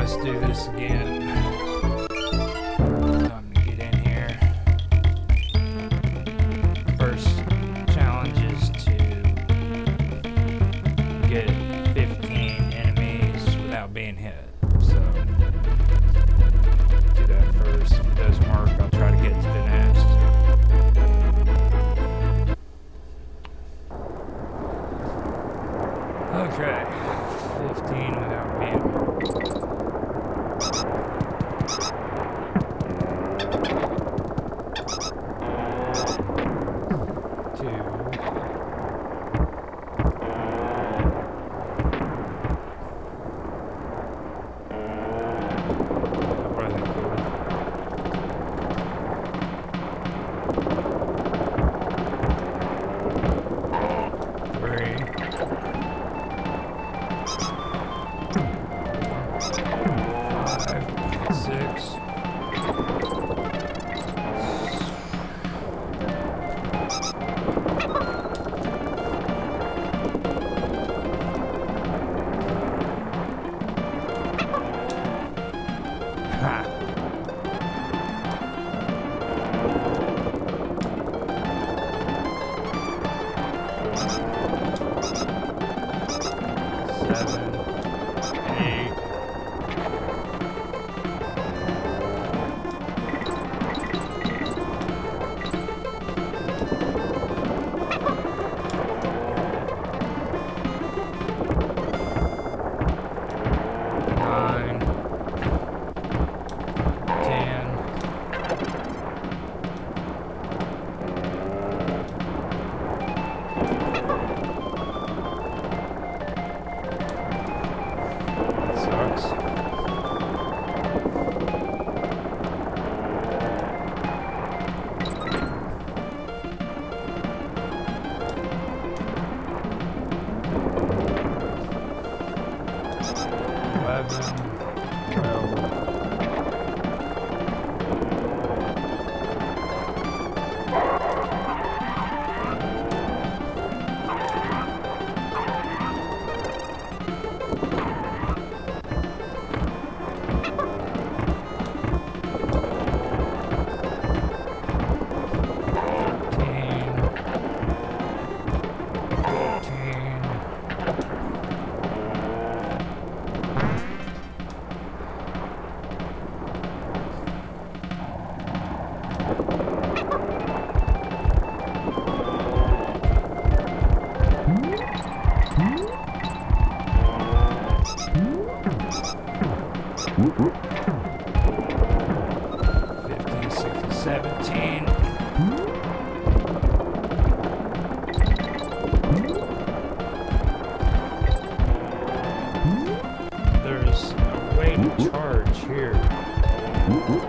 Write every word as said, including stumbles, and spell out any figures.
let's do this again. Time to get in here. First challenge is to get fifteen enemies without being hit. So, do that first. If it doesn't work, I'll try to get to the nest. Okay, fifteen without being hit. fifteen, sixteen, seventeen. There's a way to charge here.